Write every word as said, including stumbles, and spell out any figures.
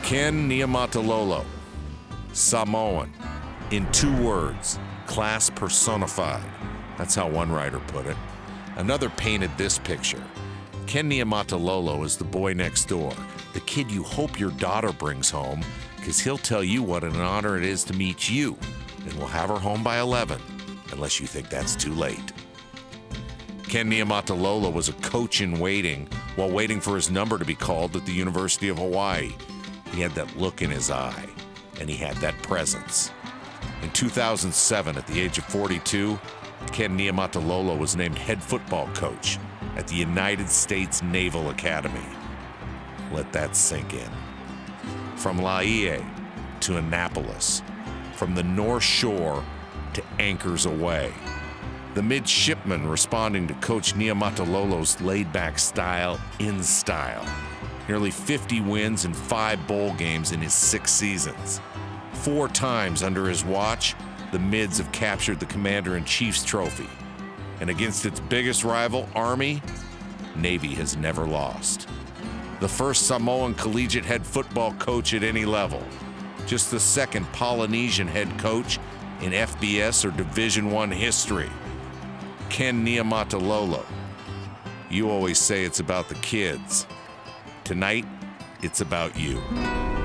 Ken Niumatalolo, Samoan. In two words, class personified. That's how one writer put it. Another painted this picture. Ken Niumatalolo is the boy next door, the kid you hope your daughter brings home, because he'll tell you what an honor it is to meet you, and will have her home by eleven, unless you think that's too late. Ken Niumatalolo was a coach in waiting while waiting for his number to be called at the University of Hawaii. He had that look in his eye, and he had that presence. In two thousand seven, at the age of forty-two, Ken Niumatalolo was named head football coach at the United States Naval Academy. Let that sink in. From Laie to Annapolis, from the North Shore to anchors away, the midshipman responding to Coach Niumatalolo's laid-back style in style. Nearly fifty wins and five bowl games in his six seasons. Four times under his watch, the Mids have captured the Commander-in-Chief's trophy. And against its biggest rival, Army, Navy has never lost. The first Samoan collegiate head football coach at any level. Just the second Polynesian head coach in F B S or Division One history. Ken Niumatalolo. You always say it's about the kids. Tonight, it's about you.